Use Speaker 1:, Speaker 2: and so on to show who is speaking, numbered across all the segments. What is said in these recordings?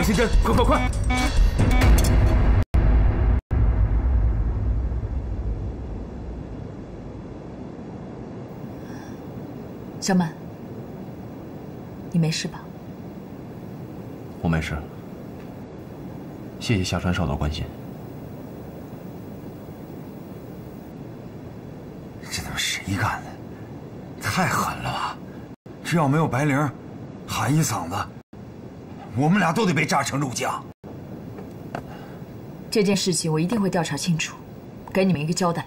Speaker 1: 听针，快快快！
Speaker 2: 小满，你没事吧？
Speaker 3: 我没事，谢谢夏川少佐关心。
Speaker 4: 这他妈谁干的？太狠了吧！只要没有白灵，喊一嗓子，我们俩都得被炸成肉酱。
Speaker 2: 这件事情我一定会调查清楚，给你们一个交代。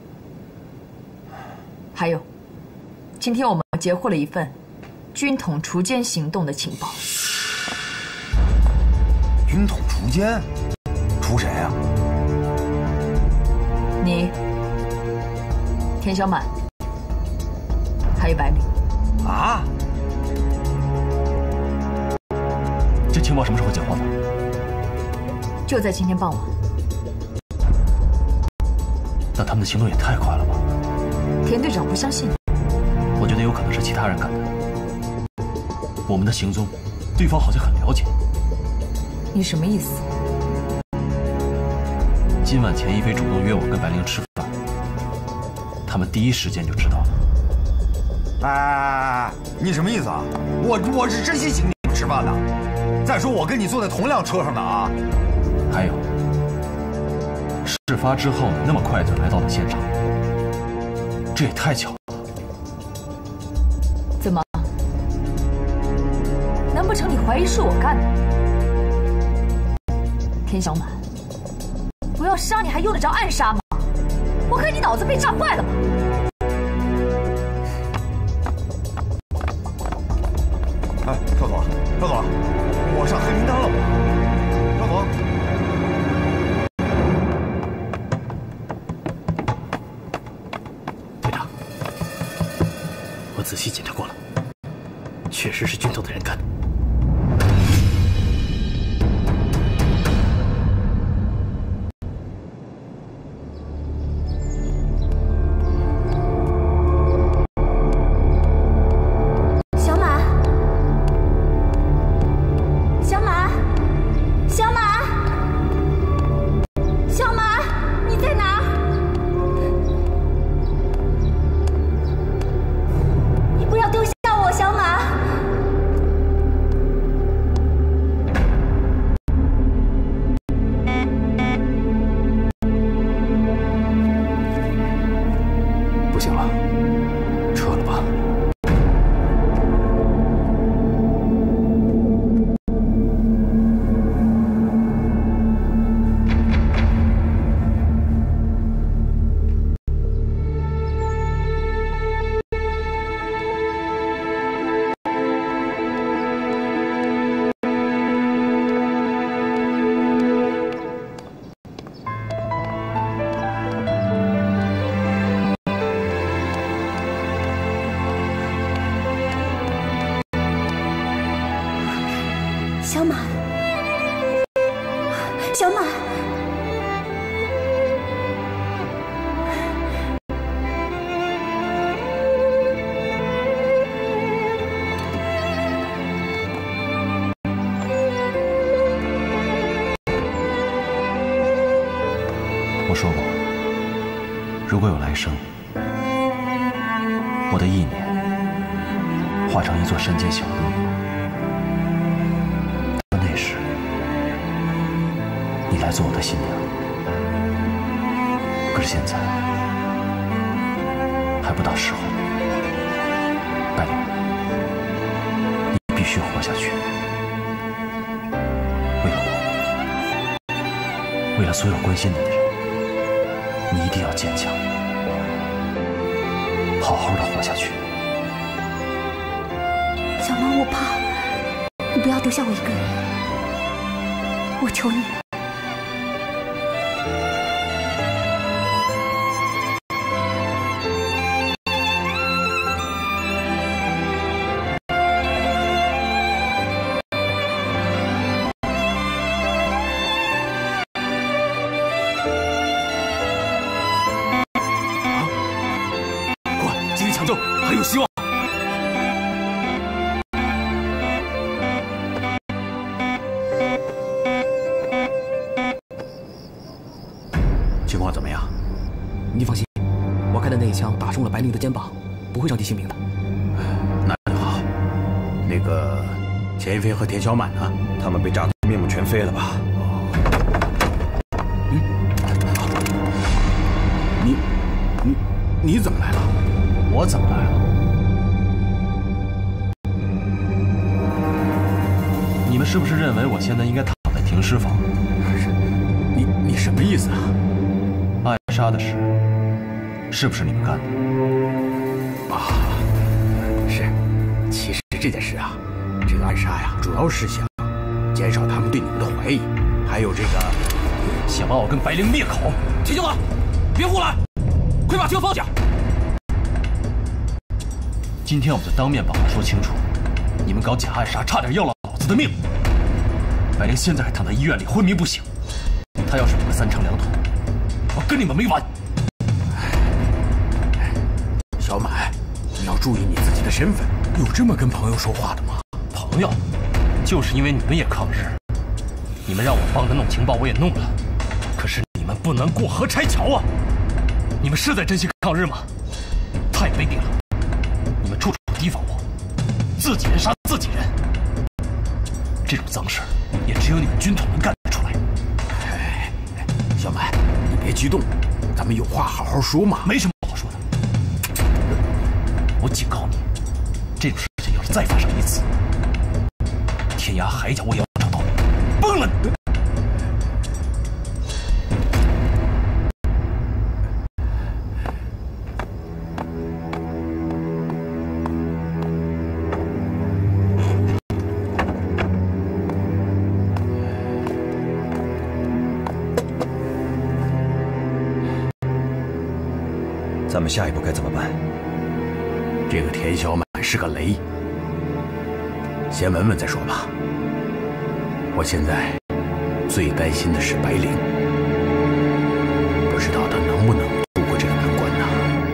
Speaker 2: 还有，今天我们截获了一份军统锄奸行动的情报。
Speaker 4: 军统锄奸？锄谁呀？
Speaker 2: 你、田小满，还有白灵。
Speaker 4: 啊？
Speaker 3: 这情报什么时候截获的？
Speaker 2: 就在今天傍晚。
Speaker 3: 那他们的行动也太快了吧！
Speaker 2: 田队长不相信你？
Speaker 3: 我觉得有可能是其他人干的。我们的行踪，对方好像很了解。
Speaker 2: 你什么意思？
Speaker 3: 今晚钱一飞主动约我跟白灵吃饭，他们第一时间就知道了。
Speaker 4: 哎，你什么意思啊？我是真心请你们吃饭的。再说我跟你坐在同辆车上的啊。
Speaker 3: 还有，事发之后你那么快就来到了现场，这也太巧了。
Speaker 2: 怎么？难不成你怀疑是我干的？田小满，我要杀你还用得着暗杀吗？我看你脑子被炸坏了吧！
Speaker 4: 哎，少佐，少佐，我上黑名单了，少佐。
Speaker 5: 队长，我仔细检查过了，确实是军统的人干的。
Speaker 6: 小满，小满，
Speaker 3: 我说过，如果有来生，我的意念化成一座山间小屋。那时，你来做我的新娘。可是现在还不到时候，白灵，你必须活下去。为了我，为了所有关心你的人。你一定要坚强，好好的活下去。
Speaker 6: 小满，我怕，你不要丢下我一个人，我求你了。
Speaker 1: 抢救还有希望。
Speaker 5: 你放心，我开的那一枪打中了白灵的肩膀，不会伤及性命的。
Speaker 1: 那就好。那个钱一飞和田小满呢？他们被炸得面目全非了吧？
Speaker 5: 你怎么来了？
Speaker 3: 我怎么来了？你们是不是认为我现在应该躺在停尸房？
Speaker 5: 你什么意思啊？
Speaker 3: 暗杀的事是不是你们干的？
Speaker 1: 啊，是。其实这件事啊，这个暗杀呀，主要是想减少他们对你们的怀疑，还有这个
Speaker 3: 想把我跟白灵灭口。
Speaker 5: 提醒了，别胡来，快把情况讲。
Speaker 3: 今天我们就当面把话说清楚，你们搞假暗杀，差点要了老子的命。白灵现在还躺在医院里昏迷不醒，他要是有个三长两短，我跟你们没完。
Speaker 1: 小满，你要注意你自己的身份，有这么跟朋友说话的吗？
Speaker 3: 朋友，就是因为你们也抗日，你们让我帮着弄情报，我也弄了，可是你们不能过河拆桥啊！你们是在珍惜抗日吗？太卑鄙了！你们处处提防我，自己人杀自己人，这种脏事也只有你们军统能干得出来。
Speaker 1: 哎，小满，你别激动，咱们有话好好说嘛。
Speaker 3: 没什么不好说的，我警告你，这种事情要是再发生一次，天涯海角我也要找到你，崩了你！
Speaker 4: 咱们下一步该怎么办？
Speaker 1: 这个田小满是个雷，先闻闻再说吧。我现在最担心的是白灵，不知道他能不能度过这个难关呢？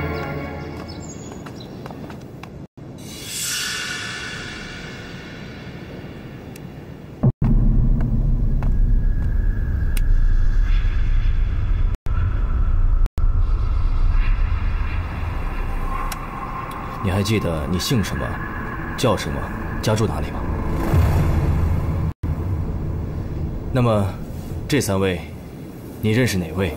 Speaker 5: 你还记得你姓什么、叫什么、家住哪里吗？那么，这3位，你认识哪位？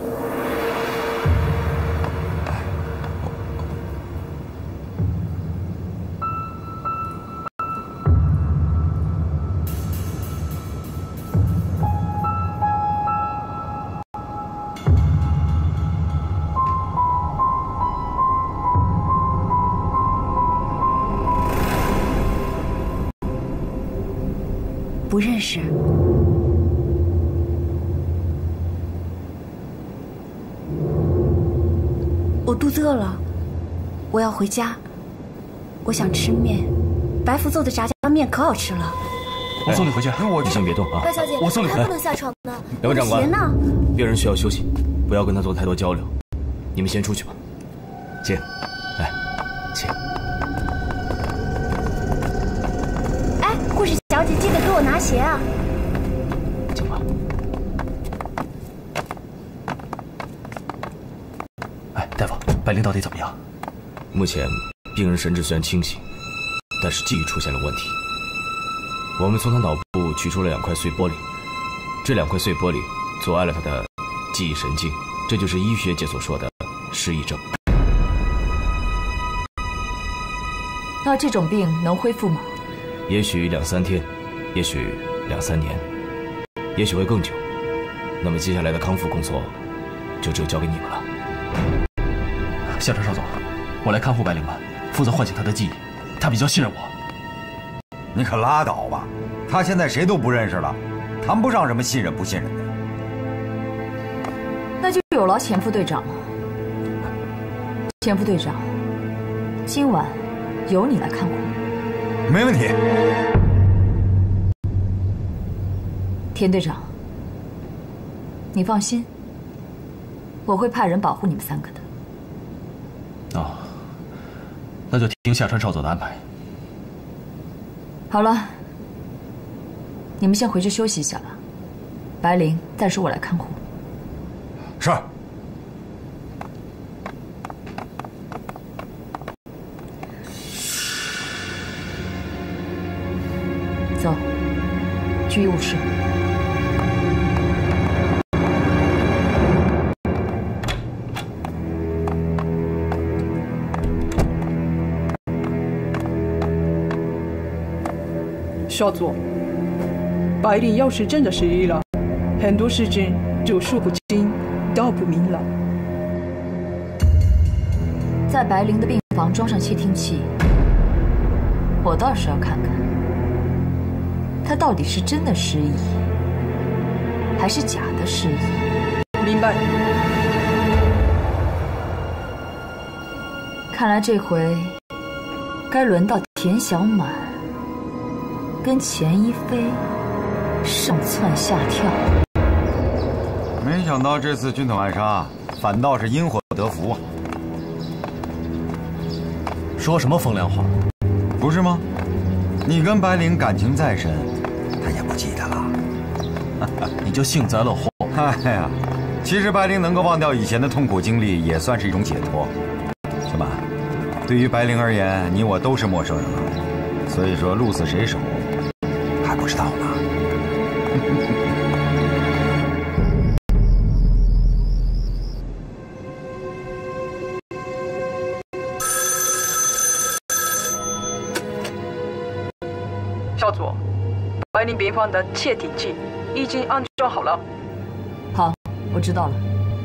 Speaker 6: 不认识。我肚子饿了，我要回家。我想吃面，白福做的炸酱面可好吃了。
Speaker 3: 我送你回去。
Speaker 5: 你先别动啊！
Speaker 7: 白小姐，
Speaker 3: 我送你回去。
Speaker 7: 还不能下床呢。
Speaker 5: 两位长官，
Speaker 6: 鞋呢？
Speaker 5: 病人需要休息，不要跟他做太多交流。你们先出去吧。请，来，请。
Speaker 6: 哎，护士小姐，记得给我拿鞋啊！
Speaker 5: 请吧。
Speaker 3: 哎，大夫，白灵到底怎么样？
Speaker 5: 目前病人神志虽然清醒，但是记忆出现了问题。我们从他脑部取出了2块碎玻璃，这2块碎玻璃阻碍了他的记忆神经，这就是医学界所说的失忆症。
Speaker 2: 那这种病能恢复吗？
Speaker 5: 也许2、3天，也许2、3年，也许会更久。那么接下来的康复工作，就只有交给你们了。
Speaker 3: 夏川少总，我来看护白灵吧，负责唤醒他的记忆，他比较信任我。
Speaker 4: 你可拉倒吧，他现在谁都不认识了，谈不上什么信任不信任的。
Speaker 2: 那就有劳钱副队长了。钱副队长，今晚由你来看护。
Speaker 4: 没问题。
Speaker 2: 田队长，你放心，我会派人保护你们3个的。
Speaker 3: 哦，那就听夏川少佐的安排。
Speaker 2: 好了，你们先回去休息一下吧。白灵暂时我来看护。
Speaker 4: 是。
Speaker 2: 居务室。
Speaker 7: 少佐，白灵要是真的失忆了，很多事情就说不清道不明了。
Speaker 2: 在白灵的病房装上窃听器，我倒是要看看，他到底是真的失忆，还是假的失忆。
Speaker 7: 明白。
Speaker 2: 看来这回该轮到田小满跟钱一飞上蹿下跳。
Speaker 4: 没想到这次军统暗杀，反倒是因祸得福啊！
Speaker 3: 说什么风凉话？
Speaker 4: 不是吗？你跟白灵感情再深，他也不记得了。
Speaker 3: 你就幸灾乐祸。
Speaker 4: 哎呀，其实白灵能够忘掉以前的痛苦经历，也算是一种解脱。小满，对于白灵而言，你我都是陌生人了，所以说鹿死谁手还不知道呢。
Speaker 7: 少佐，白灵病房的窃听器已经安装好了。
Speaker 2: 好，我知道了。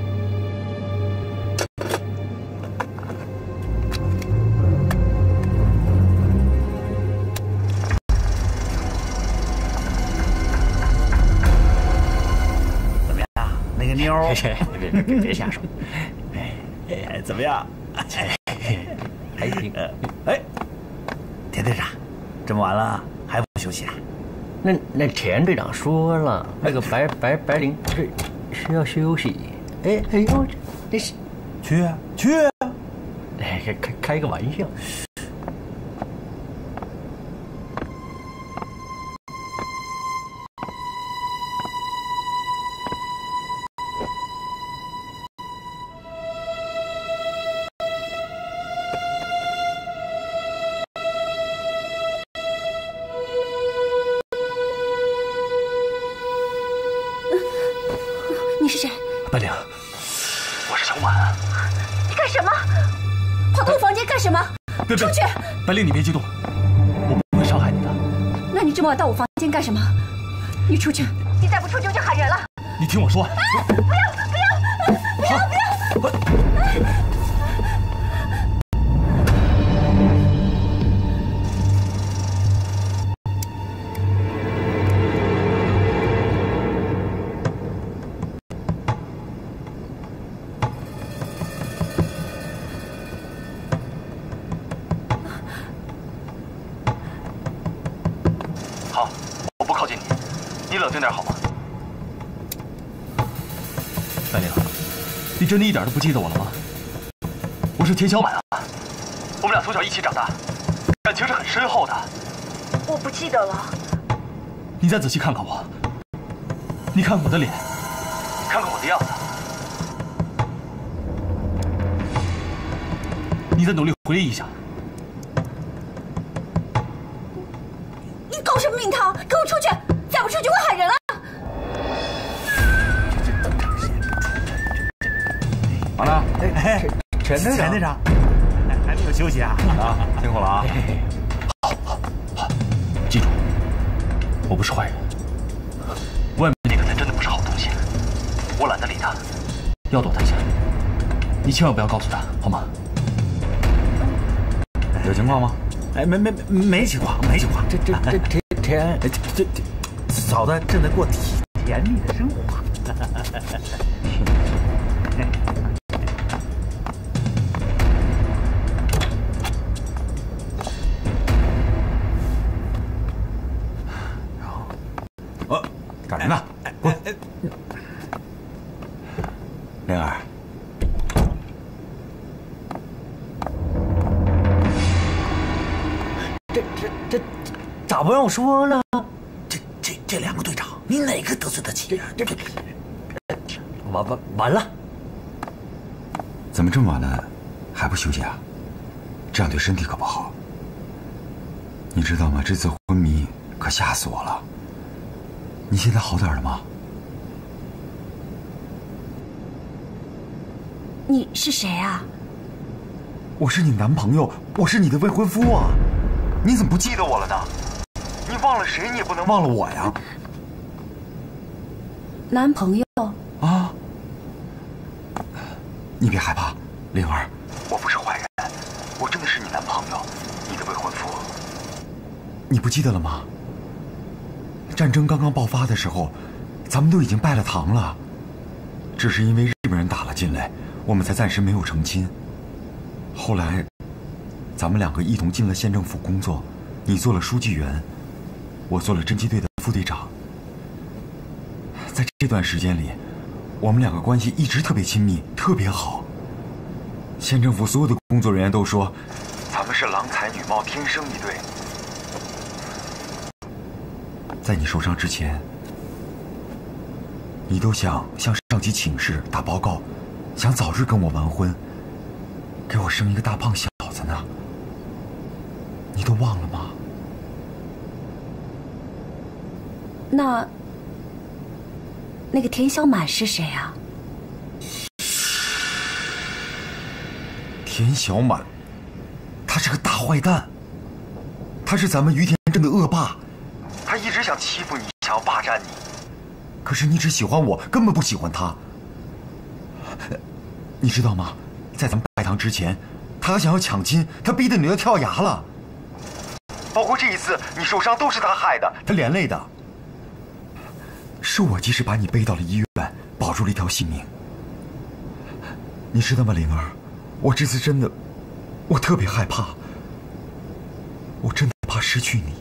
Speaker 1: 怎么样，那个妞儿？别瞎说。哎，怎么样？还行。哎，田队长，这么晚了还不休息啊？
Speaker 8: 那田队长说了，那个白灵这需要休息。哎呦，这是
Speaker 1: 去啊去啊！
Speaker 8: 哎，开个玩笑。
Speaker 6: 你是谁？
Speaker 3: 白灵，我是小满。
Speaker 6: 你干什么？跑到我房间干什么？
Speaker 3: 别
Speaker 6: 出去！
Speaker 3: 白灵，你别激动，我不会伤害你的。
Speaker 6: 那你这么晚到我房间干什么？你出去！你再不出去我就喊人了。
Speaker 3: 你听我说。
Speaker 6: 不要！
Speaker 3: 好，我不靠近你，你冷静点好吗？白灵，你真的一点都不记得我了吗？我是田小满啊，我们俩从小一起长大，感情是很深厚的。
Speaker 6: 我不记得了。
Speaker 3: 你再仔细看看我，你看我的脸，看看我的样子，你再努力回忆一下。
Speaker 6: 你搞什么名堂？给我出去！再不出去我喊人了。
Speaker 4: 好了，
Speaker 1: 哎，田队长，还没有休息啊？
Speaker 4: 啊，辛苦了啊！
Speaker 3: 好，记住，我不是坏人。外面那个才真的不是好东西，我懒得理他。要躲他下，你千万不要告诉他，好吗？
Speaker 4: 有情况吗？
Speaker 1: 哎，没情况。这嫂子正在过甜蜜的生活。
Speaker 4: 赶人呢，滚！灵儿，
Speaker 1: 这咋不让我说呢？这两个队长，你哪个得罪得起啊？
Speaker 8: 完了！
Speaker 4: 怎么这么晚了还不休息啊？这样对身体可不好。你知道吗？这次昏迷可吓死我了。 你现在好点了吗？
Speaker 6: 你是谁啊？
Speaker 4: 我是你男朋友，我是你的未婚夫啊！你怎么不记得我了呢？你忘了谁，你也不能忘了我呀！
Speaker 6: 男朋友
Speaker 4: 啊！你别害怕，灵儿，我不是坏人，我真的是你男朋友，你的未婚夫。你不记得了吗？战争刚刚爆发的时候，咱们都已经拜了堂了，只是因为日本人打了进来，我们才暂时没有成亲。后来，咱们两个一同进了县政府工作，你做了书记员，我做了侦缉队的副队长。在这段时间里，我们两个关系一直特别亲密，特别好。县政府所有的工作人员都说，咱们是郎才女貌，天生一对。在你受伤之前，你都想向上级请示打报告，想早日跟我完婚，给我生一个大胖小子呢。你都忘了吗？
Speaker 6: 那个田小满是谁啊？
Speaker 4: 田小满，他是个大坏蛋，他是咱们于田镇的恶霸。他一直想欺负你，想要霸占你，可是你只喜欢我，根本不喜欢他。你知道吗？在咱们拜堂之前，他还想要抢亲，他逼得你要跳崖了。包括这一次你受伤都是他害的，他连累的。是我及时把你背到了医院，保住了一条性命。你知道吗，灵儿？我这次真的，我特别害怕，我真的怕失去你。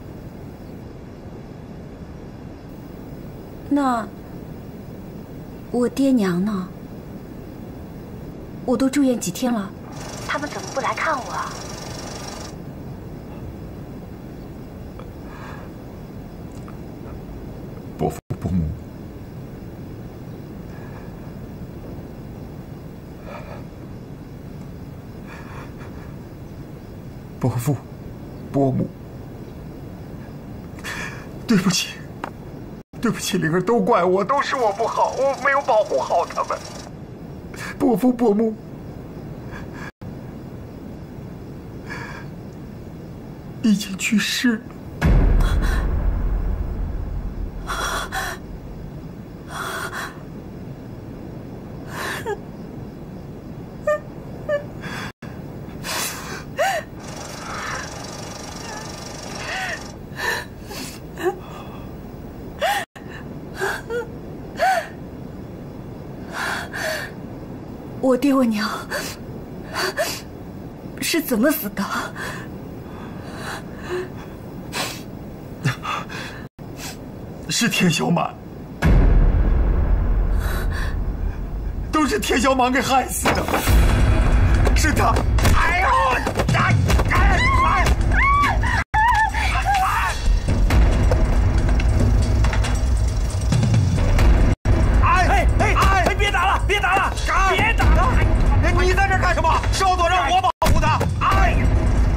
Speaker 6: 那我爹娘呢？我都住院几天了，他们怎么不来看我啊？
Speaker 4: 伯父伯母，伯父伯母，对不起。对不起，灵儿，都怪我，都是我不好，我没有保护好他们。伯父伯母，已经去世了。
Speaker 6: 我爹我娘是怎么死的？
Speaker 4: 是田小满，都是田小满给害死的，是他。哎呦！
Speaker 3: 别打了！别打了！别打了！
Speaker 4: 你在这干什么？少佐让我保护他。哎呀！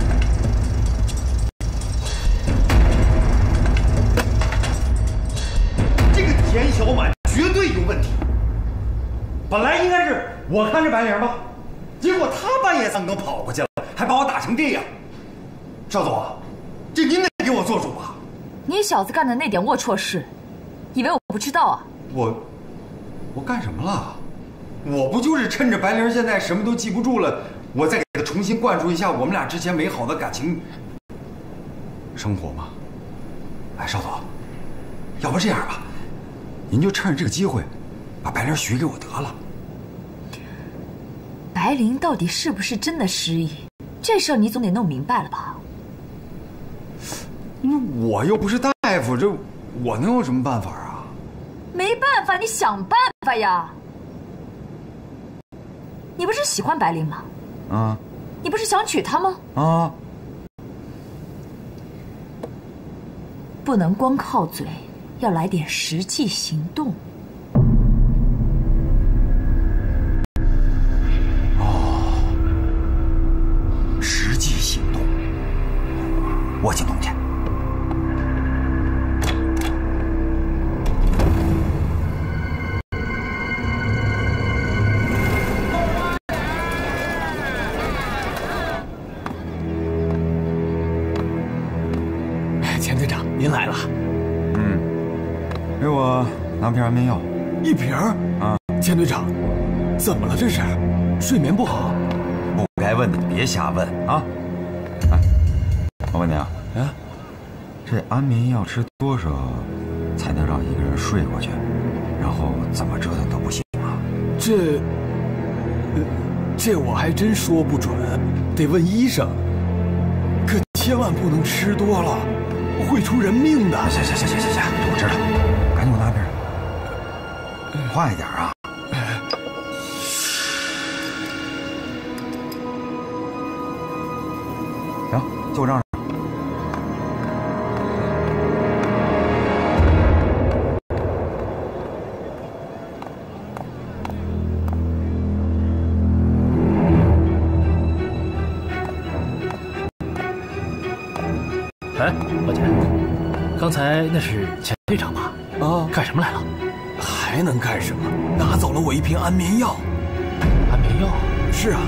Speaker 4: 这个田小满绝对有问题。本来应该是我看着白灵吧，结果他半夜三更跑过去了，还把我打成这样。少佐，这您得给我做主啊！
Speaker 2: 你小子干的那点龌龊事，以为我不知道啊？
Speaker 4: 我干什么了？我不就是趁着白灵现在什么都记不住了，我再给她重新灌输一下我们俩之前美好的感情生活吗？哎，少佐，要不这样吧，您就趁着这个机会，把白灵许给我得了。
Speaker 2: 白灵到底是不是真的失忆？这事儿你总得弄明白了吧？
Speaker 4: 我又不是大夫，这我能有什么办法啊？
Speaker 2: 没办法，你想办法呀！你不是喜欢白灵吗？
Speaker 4: 啊！
Speaker 2: 你不是想娶她吗？
Speaker 4: 啊！
Speaker 2: 不能光靠嘴，要来点实际行动。
Speaker 4: 哦，实际行动，我行动去。
Speaker 9: 您来了。
Speaker 4: 给我拿瓶安眠药。
Speaker 9: 1瓶啊？钱队长，怎么了这是？睡眠不好？
Speaker 4: 不该问的你别瞎问啊！哎，我问你啊，这安眠药吃多少才能让一个人睡过去？然后怎么折腾都不行啊？
Speaker 9: 这我还真说不准，得问医生。可千万不能吃多了，会出人命的。
Speaker 4: 行，我知道，赶紧给我拿瓶。快点啊！行，就我这样。
Speaker 3: 哎，老钱，刚才那是钱队长吧？
Speaker 9: 啊，
Speaker 3: 干什么来了？
Speaker 9: 还能干什么？拿走了我1瓶安眠药。
Speaker 3: 安眠药？
Speaker 9: 是啊。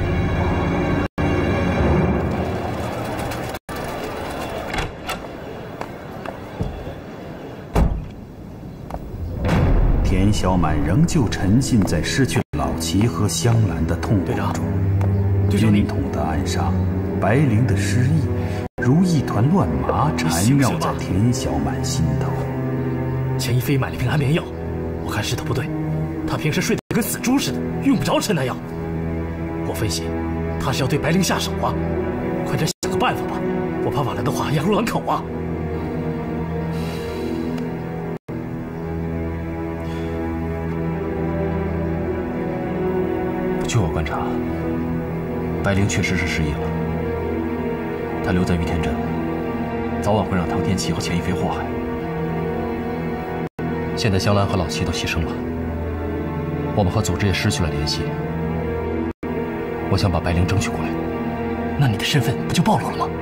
Speaker 1: 田小满仍旧沉浸在失去老齐和香兰的痛苦中。晕痛的暗杀，白灵的失忆，如一团乱麻缠绕在田小满心头。
Speaker 3: 钱一飞买了瓶安眠药，我看势头不对，他平时睡得跟死猪似的，用不着吃那药。我分析，他是要对白灵下手啊！快点想个办法吧，我怕晚了的话压入狼口啊！据我观察，白灵确实是失忆了。他留在玉田镇，早晚会让唐天琪和钱一飞祸害。现在香兰和老齐都牺牲了，我们和组织也失去了联系。我想把白灵争取过来，那你的身份不就暴露了吗？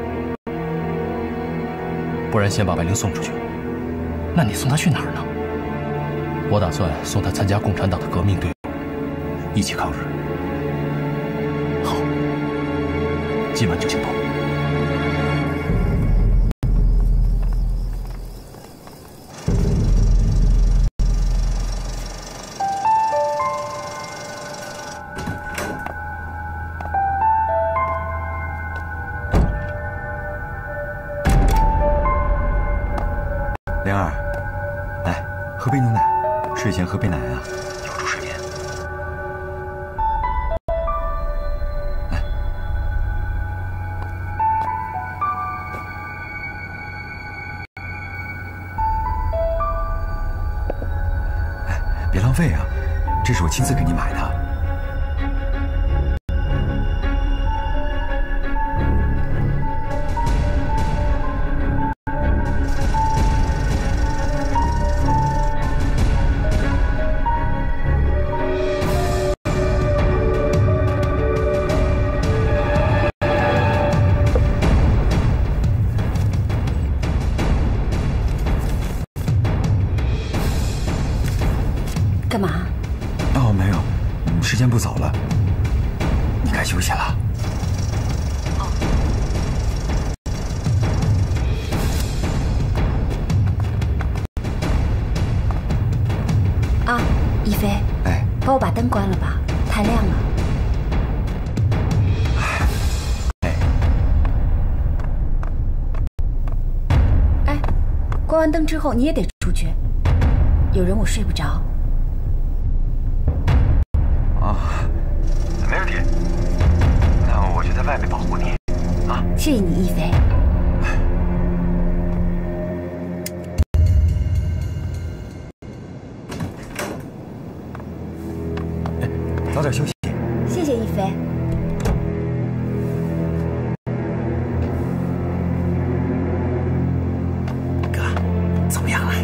Speaker 3: 不然先把白灵送出去，那你送他去哪儿呢？我打算送他参加共产党的革命队伍，一起抗日。好，今晚就行动。
Speaker 4: 灵儿，来喝杯牛奶，睡前喝杯奶啊，有助睡眠。来，哎，别浪费啊，这是我亲自给你买的。
Speaker 6: 干嘛？
Speaker 4: 哦，没有，时间不早了，你该休息了。
Speaker 6: 啊，一飞，
Speaker 4: 哎，
Speaker 6: 帮我把灯关了吧，太亮了。哎，关完灯之后你也得出去，有人我睡不着。
Speaker 4: 没问题，那我就在外面保护你，啊！
Speaker 6: 谢谢你，一飞。
Speaker 4: 早点休息。
Speaker 6: 谢谢一飞。
Speaker 9: 哥，怎么样了？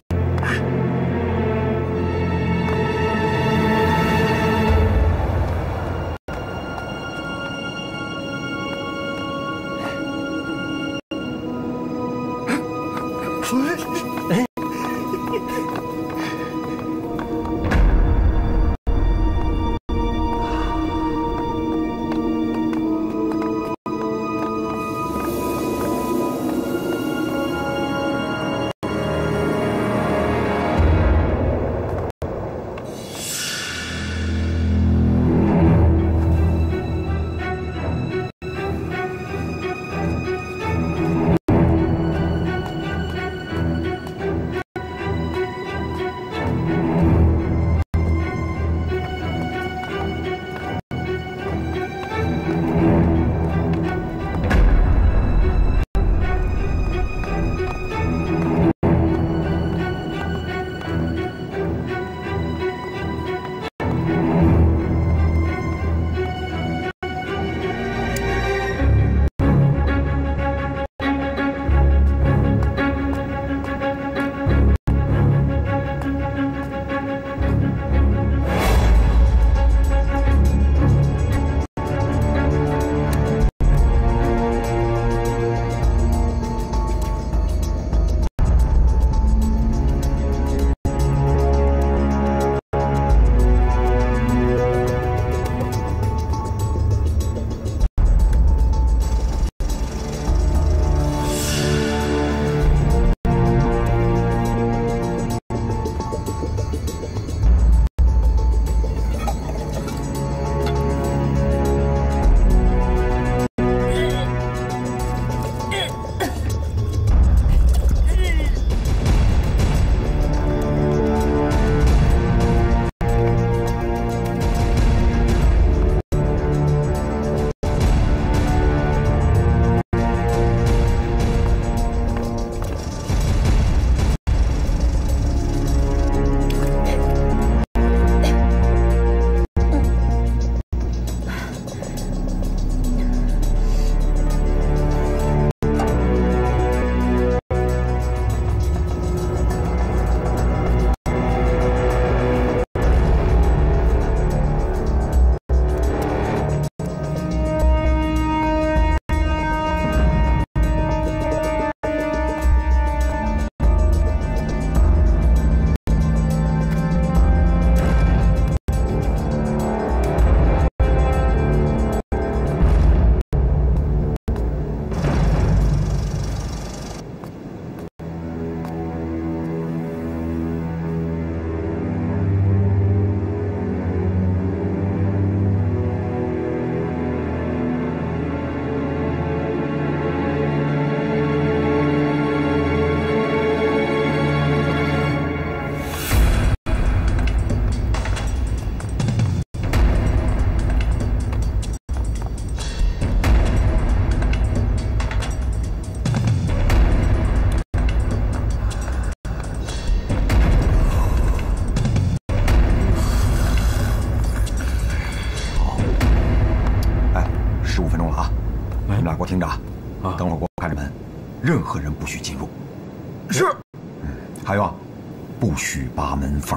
Speaker 4: 15分钟了啊！你们俩给我听着啊！等会儿给我开着门，任何人不许进入。
Speaker 9: 是。
Speaker 4: 还有啊，不许扒门缝。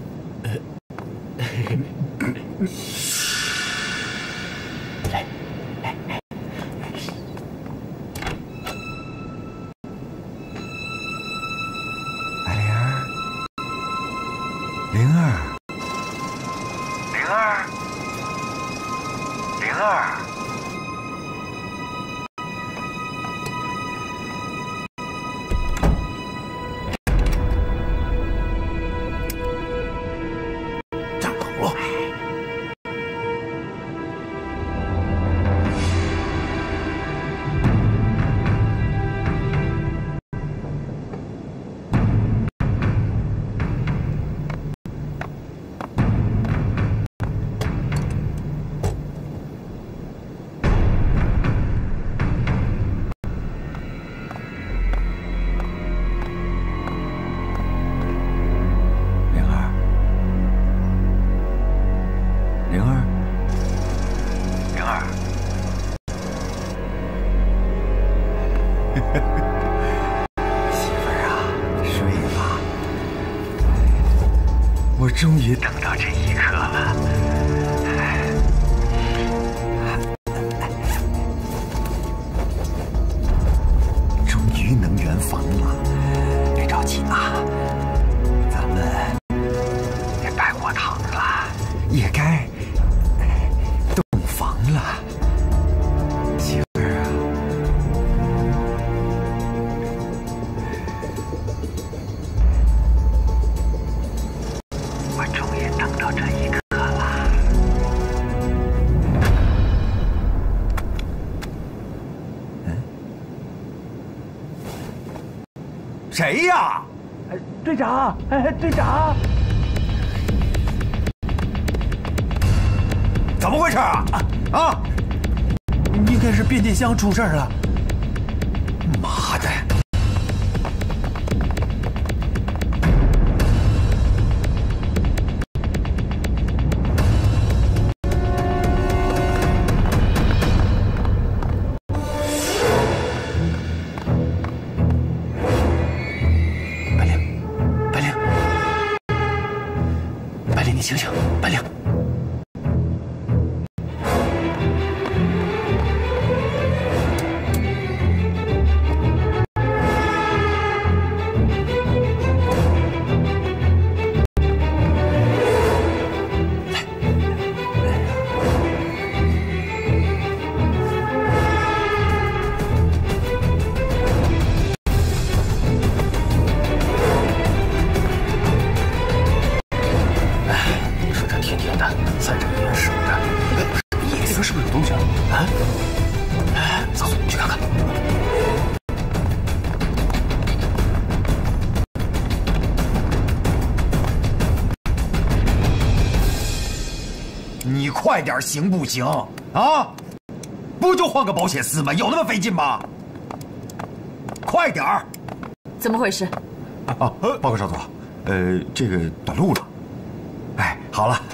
Speaker 4: 灵儿，
Speaker 9: 站好了。
Speaker 4: 我终于等到这一刻了，终于能圆房了。别着急啊，咱们也拜过堂了，也该洞房了，媳妇儿啊。我终于等到这一刻了。谁呀？
Speaker 8: 队长，队长，
Speaker 4: 怎么回事啊？啊！
Speaker 9: 应该是变电箱出事了。
Speaker 4: 妈的！
Speaker 3: 你醒醒，白灵！
Speaker 4: 你快点行不行啊？不就换个保险丝吗？有那么费劲吗？快点儿！
Speaker 2: 怎么回事？
Speaker 4: 啊，报告少佐，这个短路了。哎，好了，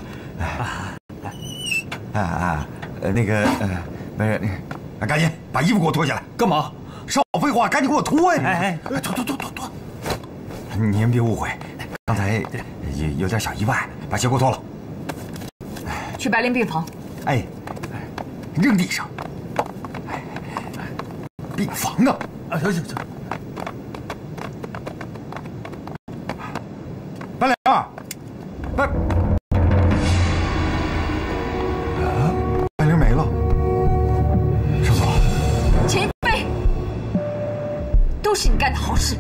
Speaker 4: 那个不是，赶紧把衣服给我脱下来。
Speaker 9: 干嘛？
Speaker 4: 少废话，赶紧给我脱呀！脱！您别误会，刚才有点小意外，把鞋给我脱了。
Speaker 2: 去白灵病房。
Speaker 4: 哎，扔地上。病房啊！
Speaker 9: 行。
Speaker 4: 白灵儿，白灵没了。少佐，
Speaker 2: 钱一飞，都是你干的好事。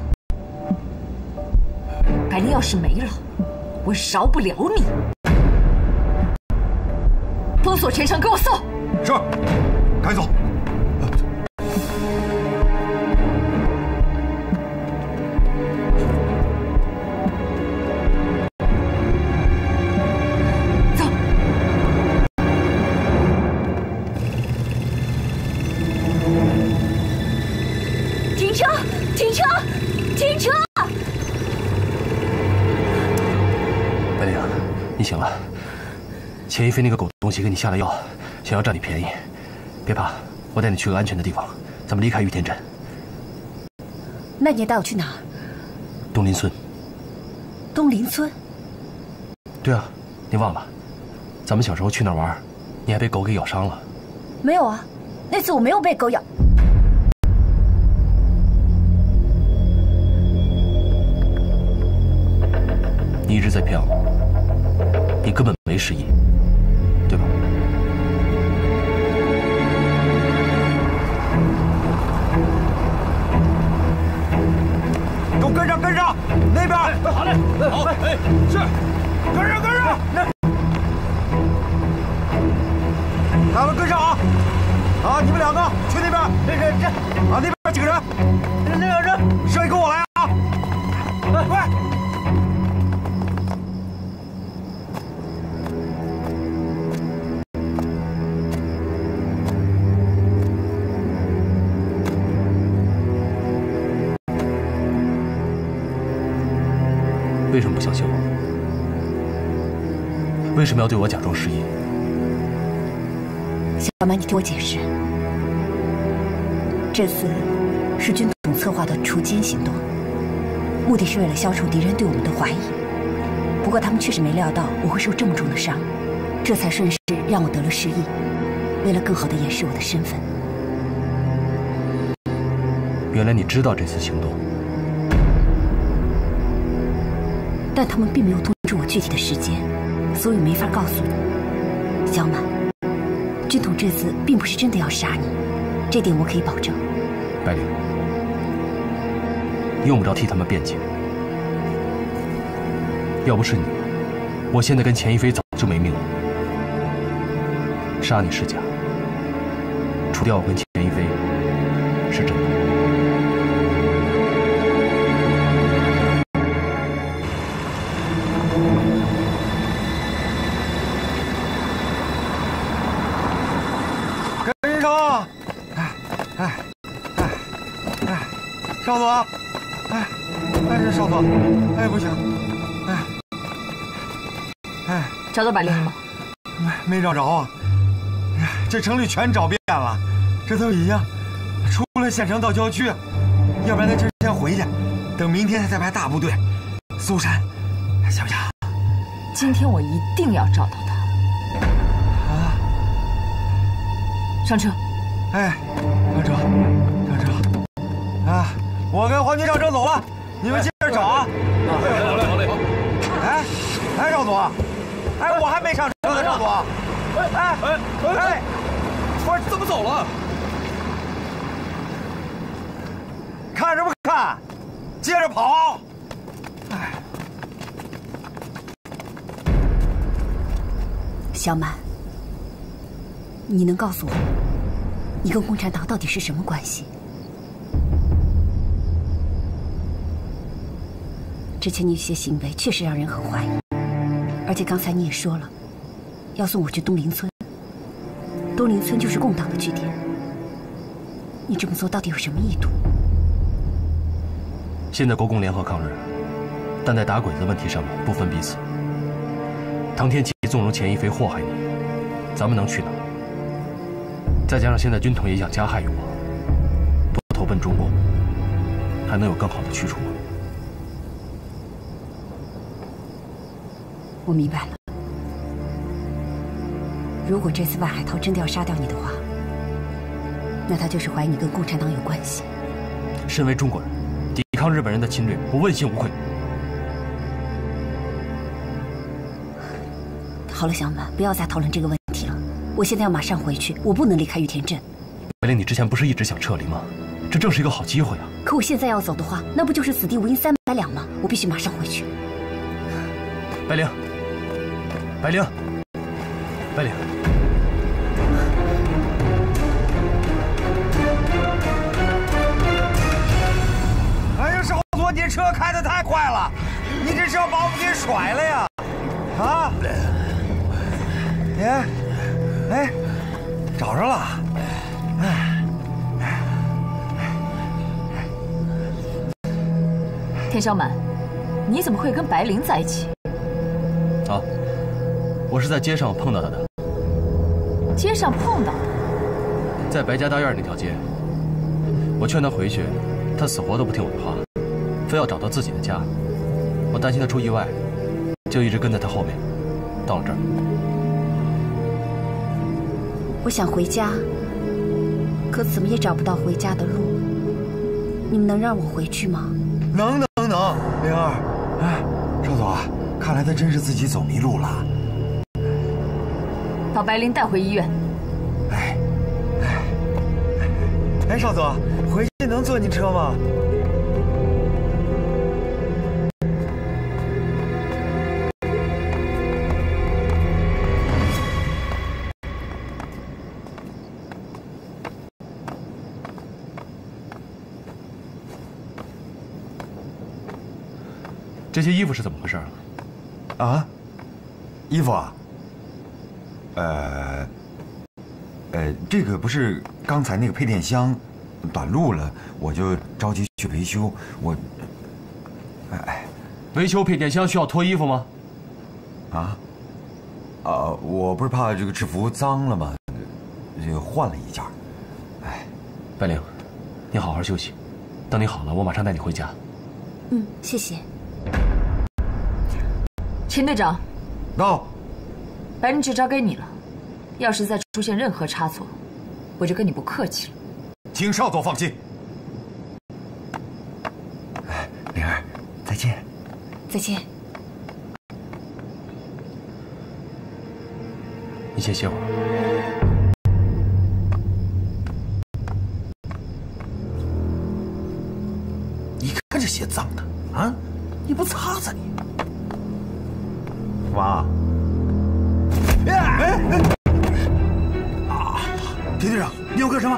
Speaker 2: 白灵要是没了，我饶不了你。封锁全城，给我搜！
Speaker 4: 是，赶紧走。
Speaker 2: 走。
Speaker 6: 停车！停车！停车！
Speaker 3: 白灵，你醒了。钱一飞那个狗东西给你下了药，想要占你便宜， 别怕，我带你去个安全的地方，咱们离开玉田镇。
Speaker 6: 那你带我去哪儿？
Speaker 3: 东林村。
Speaker 6: 东林村？
Speaker 3: 对啊，你忘了，咱们小时候去那儿玩，你还被狗给咬伤了。
Speaker 6: 没有啊，那次我没有被狗咬。
Speaker 3: 你一直在骗我，你根本没失忆，对吧？
Speaker 4: 给我跟上，跟上！那边，
Speaker 3: 好嘞，好，哎，是，
Speaker 4: 跟上，跟上！咱们跟上啊！啊，你们两个去那边，这，啊，那边几个人，那个人，谁跟我来啊？快！
Speaker 3: 为什么不相信我？为什么要对我假装失忆？
Speaker 6: 小满，你听我解释，这次是军统策划的除奸行动，目的是为了消除敌人对我们的怀疑。不过他们确实没料到我会受这么重的伤，这才顺势让我得了失忆。为了更好地掩饰我的身份，
Speaker 3: 原来你知道这次行动，
Speaker 6: 但他们并没有通知我具体的时间，所以没法告诉你。小满，军统这次并不是真的要杀你，这点我可以保证。
Speaker 3: 白灵，用不着替他们辩解。要不是你，我现在跟钱一飞早就没命了。杀你是假，除掉我跟钱一飞是真的。
Speaker 4: 跟上！少佐，这少佐，不行，
Speaker 2: 找到白灵了吗？
Speaker 4: 没找着啊！这城里全找遍了，这都已经出了县城到郊区，要不然咱今儿先回去，等明天再派大部队搜山，行不行？
Speaker 2: 今天我一定要找到他。
Speaker 4: 啊！
Speaker 2: 上车。
Speaker 4: 上车，上车！啊，我跟黄军上车走了，你们接着找啊！
Speaker 3: 好嘞。
Speaker 4: 少佐，我还没上车呢，少佐。
Speaker 3: 不是怎么走了？
Speaker 4: 看什么看？接着跑！
Speaker 6: 小满，你能告诉我，你跟共产党到底是什么关系？之前你有些行为确实让人很怀疑，而且刚才你也说了，要送我去东林村。东林村就是共党的据点，你这么做到底有什么意图？
Speaker 3: 现在国共联合抗日，但在打鬼子问题上面不分彼此。唐天启纵容钱一飞祸害你，咱们能去哪？再加上现在军统也想加害于我，都投奔中共，还能有更好的去处吗？
Speaker 6: 我明白了。如果这次万海涛真的要杀掉你的话，那他就是怀疑你跟共产党有关系。
Speaker 3: 身为中国人，抵抗日本人的侵略，我问心无愧。
Speaker 6: 好了，小满，不要再讨论这个问题了。我现在要马上回去，我不能离开玉田镇。
Speaker 3: 白灵，你之前不是一直想撤离吗？这正是一个好机会啊！
Speaker 6: 可我现在要走的话，那不就是死地无银300两吗？我必须马上回去。
Speaker 3: 白灵，白灵，白灵。
Speaker 4: 少佐，你车开得太快了，你这是要把我们给甩了呀？啊！找着了。
Speaker 2: 田小满，你怎么会跟白灵在一起？
Speaker 3: 啊，我是在街上碰到他的。
Speaker 2: 街上碰到的？
Speaker 3: 在白家大院那条街，我劝他回去，他死活都不听我的话，非要找到自己的家。我担心他出意外，就一直跟在他后面，到了这儿。
Speaker 6: 我想回家，可怎么也找不到回家的路。你们能让我回去吗？
Speaker 4: 能，灵儿。哎，少佐，看来他真是自己走迷路了。
Speaker 2: 把白灵带回医院。
Speaker 4: 哎，少佐，回去能坐你车吗？
Speaker 3: 这些衣服是怎么回事
Speaker 4: 啊？衣服啊？这个不是刚才那个配电箱短路了，我就着急去维修。
Speaker 3: 维修配电箱需要脱衣服吗？
Speaker 4: 我不是怕这个制服脏了吗？这个换了一件。
Speaker 3: 白灵，你好好休息，等你好了，我马上带你回家。
Speaker 6: 谢谢。
Speaker 2: 秦队长，
Speaker 4: 到。
Speaker 2: 白灵就交给你了，要是再出现任何差错，我就跟你不客气了。
Speaker 4: 请少佐放心。灵儿，再见。
Speaker 6: 再见。
Speaker 3: 你先歇会儿。
Speaker 1: 你看这鞋脏的啊！你不擦擦你？
Speaker 4: 妈。
Speaker 1: 田队长，你要干什么？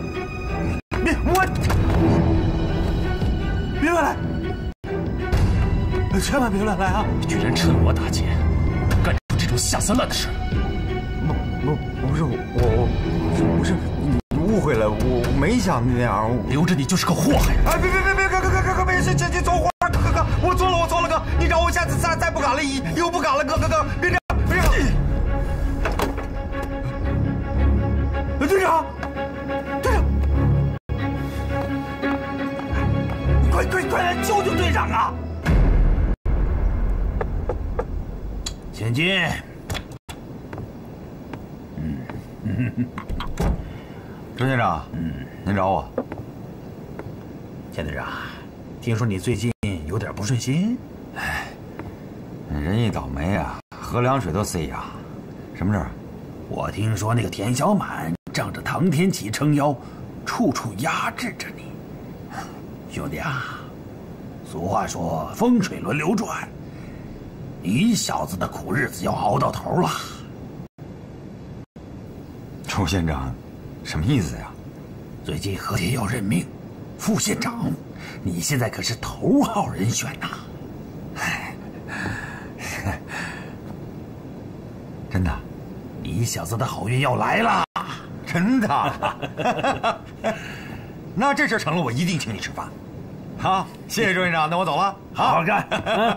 Speaker 1: 别乱来！千万别乱来啊！
Speaker 3: 居然趁我打劫，干出这种下三滥的事！
Speaker 4: 不是我不是你误会了，我没想那样。
Speaker 3: 留着你就是个祸害！
Speaker 4: 哎，别，哥，别先走会儿，哥，我错了，哥，你找我下次再不敢了，以后不敢了，哥，别这样。队长，快来救救队长啊！
Speaker 1: 千金，
Speaker 4: 周队长，您找我。
Speaker 1: 千队长，听说你最近有点不顺心？
Speaker 4: 人一倒霉啊，喝凉水都塞牙。什么事儿？
Speaker 1: 我听说那个田小满仗着唐天启撑腰，处处压制着你。兄弟啊，俗话说风水轮流转，你小子的苦日子要熬到头了。
Speaker 4: 周县长，什么意思呀？
Speaker 1: 最近和田要任命副县长，你现在可是头号人选呐！
Speaker 4: 真的？
Speaker 1: 你小子的好运要来了！
Speaker 4: 真的？那这事成了，我一定请你吃饭。好，谢谢周院长，那我走了。
Speaker 1: 好好干。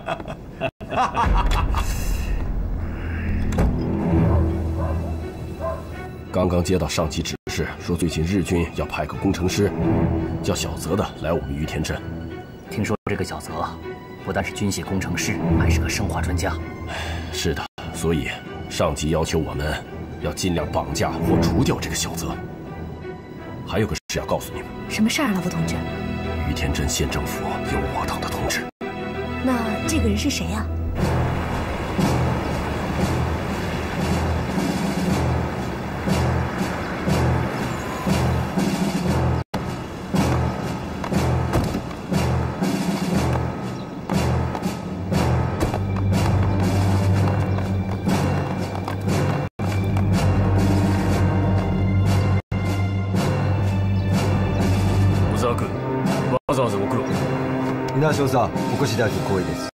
Speaker 10: 刚刚接到上级指示，说最近日军要派个工程师，叫小泽的来我们于田镇。
Speaker 8: 听说这个小泽不但是军械工程师，还是个生化专家。
Speaker 10: 是的，所以上级要求我们要尽量绑架或除掉这个小泽。还有个事要告诉你们。
Speaker 6: 什么事儿，老夫同志？
Speaker 10: 于田镇县政府有我党的同志。
Speaker 6: 那这个人是谁呀？
Speaker 5: 小沢君、わざわざご苦労。
Speaker 11: 皆少佐、お越しいただき光栄です。